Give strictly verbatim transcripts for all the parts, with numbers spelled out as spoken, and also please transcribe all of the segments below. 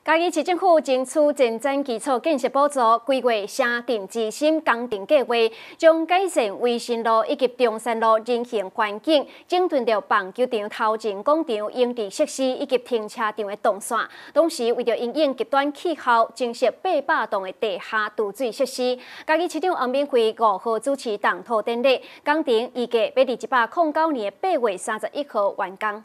嘉义市政府争取前瞻基础建设补助，规划城镇之心工程计划，将改善卫生路以及中山路人行环境，整顿着棒球场头前广场、营地设施以及停车场的动线。同时，为着因应极端气候，增设八百栋的地下储水设施。嘉义市长王敏惠五号主持动土典礼，工程预计要伫一百零九年八月三十一号完工。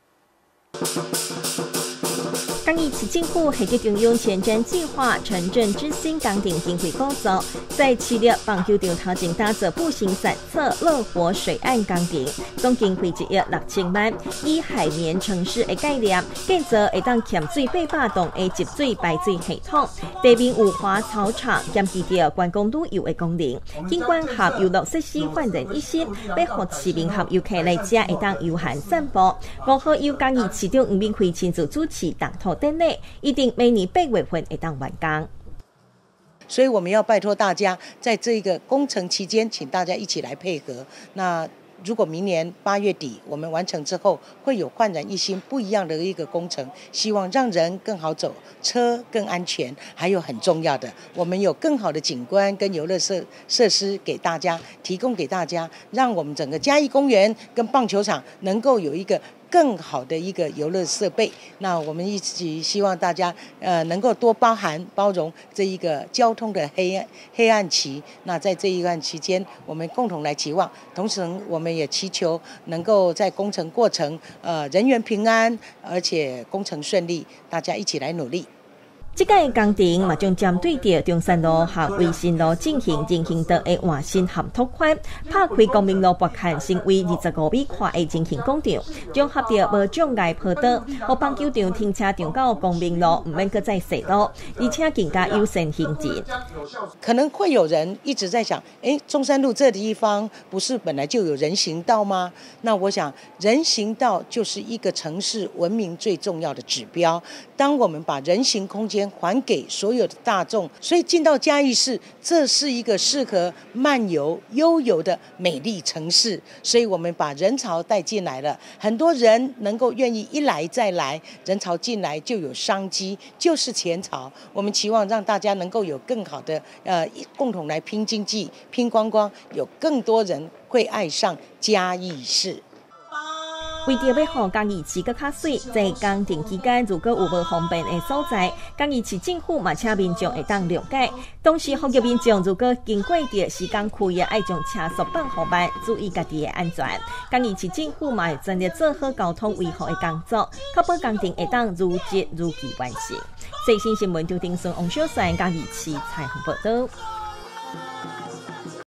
嘉义市政府下个中央前瞻计划城镇之星工程经费补助，在七粒棒球场头前打造步行散策乐活水岸工程，总经费一亿六千万，以海绵城市的概念建造会当欠水八百栋的集水排水系统，地面有花草场兼具着观光旅游的功能，景观和游乐设施焕然一新，要让市民和游客来遮会当悠闲散步。五号由嘉义市长吴敏惠亲自主持动土典礼，一定每年八月份会当完工。 所以我们要拜托大家，在这个工程期间，请大家一起来配合。那如果明年八月底我们完成之后，会有焕然一新、不一样的一个工程，希望让人更好走，车更安全，还有很重要的，我们有更好的景观跟游乐设设施给大家提供给大家，让我们整个嘉义公园跟棒球场能够有一个更好的一个游乐设备。那我们一起希望大家呃能够多包涵包容这一个交通的黑暗黑暗期。那在这一段期间，我们共同来期望，同时我们也祈求能够在工程过程呃人员平安，而且工程顺利，大家一起来努力。 这届工程嘛，将针对着中山路和卫生路进行人行道的换新和拓宽，拍开光明路北坎成为二十五米宽的人行广场，将合着无障碍坡道，和棒球场停车场到光明路唔免搁再细路，而且更加优先行进。 可能会有人一直在想，哎，中山路这地方不是本来就有人行道吗？那我想，人行道就是一个城市文明最重要的指标。当我们把人行空间还给所有的大众，所以进到嘉义市，这是一个适合漫游悠游的美丽城市。所以我们把人潮带进来了，很多人能够愿意一来再来，人潮进来就有商机，就是钱潮。我们期望让大家能够有更好的呃共同来拼经济、拼观光，有更多人会爱上嘉义市。 为着要让嘉义市更较水，在工程期间如果有无方便的所在，嘉义市政府嘛请民众会当了解。同时，呼吁民众如果经过着施工区域，爱将车速放缓慢，注意家己的安全。嘉义市政府嘛会全力做好交通维护的工作，确保工程会当如期如期完成。最新新闻就丁顺王小帅嘉义市采访报道。